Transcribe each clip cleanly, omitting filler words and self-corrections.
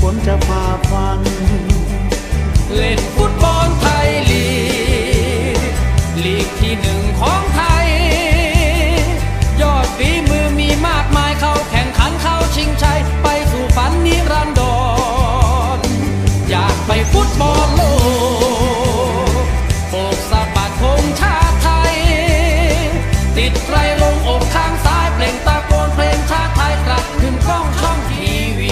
นจะฝ่าฟันเล่นฟุตบอลไทยลีกที่หนึ่งของไทยยอดฝีมือมีมากมายเข้าแข่งขันเข้าชิงชัยไปสู่ฝันนิรันดรอยากไปฟุตบอลโลกโบกสะบัดธงชาติไทยติดไตรลงอกข้างซ้ายเปล่งตะโกนเพลงชาติไทยกลับขึ้นกล้องช่องทีวี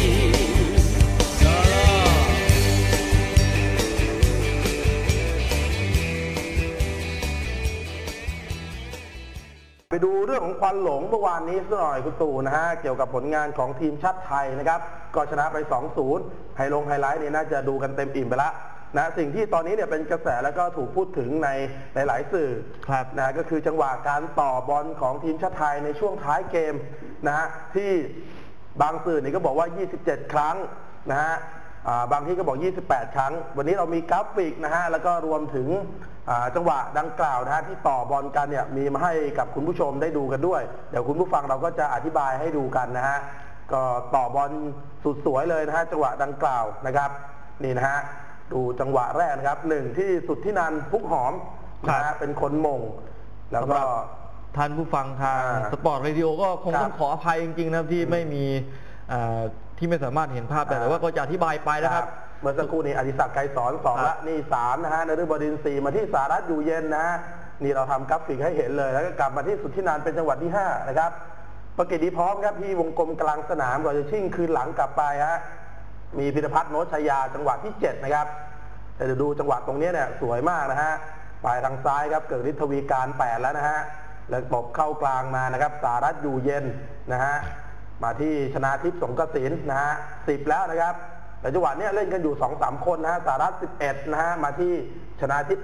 ไปดูเรื่องของควันหลงเมื่อวานนี้สักหน่อยคุณตู่นะฮะเกี่ยวกับผลงานของทีมชาติไทยนะครับก็ชนะไป 2-0 ไฮไลท์นี่น่าจะดูกันเต็มอิ่มไปแล้วนะสิ่งที่ตอนนี้เนี่ยเป็นกระแสแล้วก็ถูกพูดถึงในหลายๆสื่อนะก็คือจังหวะการต่อบอลของทีมชาติไทยในช่วงท้ายเกมนะฮะที่บางสื่อนี่ก็บอกว่า27 ครั้งนะฮะบางที่ก็บอก28 ครั้งวันนี้เรามีกราฟิกนะฮะแล้วก็รวมถึงจังหวะดังกล่าวนะฮะที่ต่อบอลกันเนี่ยมีมาให้กับคุณผู้ชมได้ดูกันด้วยเดี๋ยวคุณผู้ฟังเราก็จะอธิบายให้ดูกันนะฮะก็ต่อบอลสุดสวยเลยนะฮะจังหวะดังกล่าวนะครับนี่นะฮะดูจังหวะแรกนะครับหนึ่งที่สุดที่นันพุกหอมนะฮะเป็นคนมงแล้วก็ท่านผู้ฟังทางสปอร์ตเรดิโอก็คงต้องขออภัยจริงๆนะที่ไม่มีที่ไม่สามารถเห็นภาพแต่ว่าก็จะอธิบายไปนะครับเมื่อสักครู่นี้อดิศักดิ์ไกรสอน2ละนี่3นะฮะนฤบดินทร์4มาที่สารัตน์อยู่เย็นนะฮะนี่เราทำกราฟิกให้เห็นเลยแล้วก็กลับมาที่สุดที่นันเป็นจังหวะที่5นะครับประกิตดีพร้อมครับที่วงกลมกลางสนามก่อนจะชิ่งคืนหลังกลับไปฮะมีพิรพัฒน์โนชชยาจังหวะที่7นะครับแต่เดี๋ยวดูจังหวะตรงนี้เนี่ยสวยมากนะฮะปลายทางซ้ายครับเกิดฤทธิ์ทวีการ8แล้วนะฮะแล้วตบเข้ากลางมานะครับสารัตน์อยู่เย็นนะฮะมาที่ชนาทิพย์สงกสินนะฮะ10แล้วนะครับแต่จังหวะนี้เล่นกันอยู่ 2-3 คนนะฮะสารัตน์11นะฮะมาที่ชนาทิพย์ไป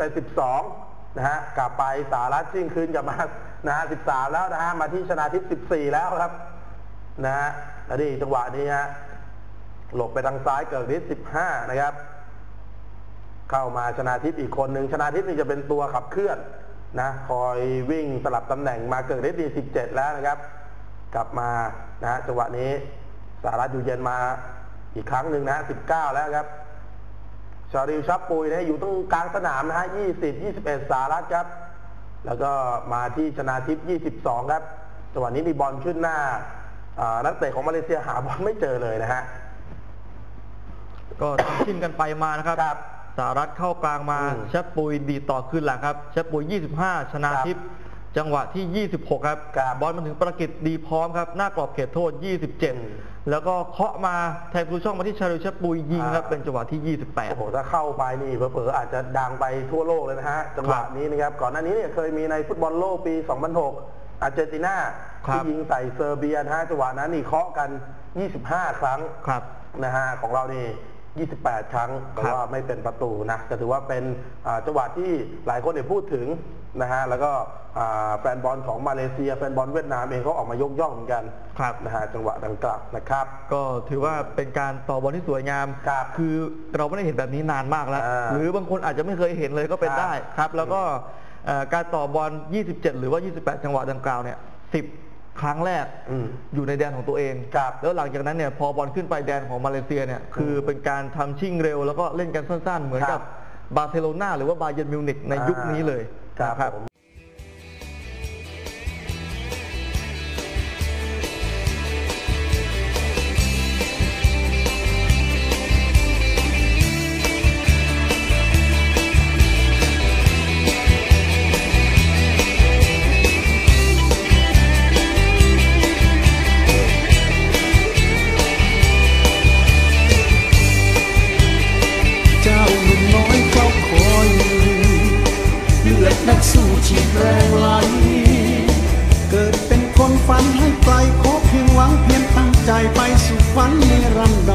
12นะฮะกลับไปสารัตน์ชิ่งคืนกลับมานะฮะ13แล้วนะฮะมาที่ชนาทิพย์14แล้วครับนะฮะแล้วนี่จังหวะนี้ฮะหลบไปทางซ้ายเกิดฤทธิ์15นะครับเข้ามาชนาทิพย์อีกคนหนึ่งชนาทิพย์นี่จะเป็นตัวขับเคลื่อนนะคอยวิ่งสลับตำแหน่งมาเกิดฤทธิ์17แล้วนะครับกลับมานะฮะจังหวะนี้สารัตน์อยู่เย็นมาอีกครั้งหนึ่งนะ19แล้วครับชาริวชับปุยนะอยู่ตรงกลางสนามนะฮะ20-21สารัตน์ครับแล้วก็มาที่ชนาทิพย์22ครับจังหวะนี้มีบอลขึ้นหน้านักเตะของมาเลเซียหาบอลไม่เจอเลยนะฮะก็ชิ่งกันไปมานะครับสารัตน์เข้ากลางมาชับปุยดีต่อคืนหลังครับชับปุย25ชนาทิพย์จังหวะที่26ครับบอลมาถึงประกิตดีพร้อมครับหน้ากรอบเขตโทษ27แล้วก็เคาะมาแทงทูช่องมาที่ชาริวชับปุยยิงครับเป็นจังหวะที่28 โอ้โหถ้าเข้าไปนี่เผลอๆอาจจะดังไปทั่วโลกเลยนะฮะจังหวะนี้นะครับก่อนหน้านี้เนี่ยเคยมีในฟุตบอลโลกปี2006อาร์เจนตินาที่ยิงใส่เซอร์เบียนะฮะจังหวะนั้นนี่เคาะกัน25ครั้งนะฮะของเรานี่28ครั้งแต่ว่าไม่เป็นประตูนะแต่ถือว่าเป็นจังหวะที่หลายคนได้พูดถึงนะฮะแล้วก็แฟนบอลของมาเลเซียแฟนบอลเวียดนามเองเขาออกมายกย่องเหมือนกันนะฮะจังหวะดังกล่าวนะครับก็ถือว่าเป็นการต่อบอลที่สวยงามคือเราไม่ได้เห็นแบบนี้นานมากแล้วหรือบางคนอาจจะไม่เคยเห็นเลยก็เป็นได้ครับแล้วก็การต่อบอล27หรือว่า28จังหวะดังกล่าวเนี่ย10ครั้งแรกอยู่ในแดนของตัวเองแล้วหลังจากนั้นเนี่ยพอบอลขึ้นไปแดนของมาเลเซียเนี่ยคือเป็นการทำชิ่งเร็วแล้วก็เล่นกันสั้นๆเหมือนกับบาร์เซโลนาหรือว่าบาเยิร์นมิวนิกในยุคนี้เลยครับนักสู้ชีพแรงไหลเกิดเป็นคนฝันให้ไกลขอเพียงหวังเพียงตั้งใจไปสู่ฝันนิรันด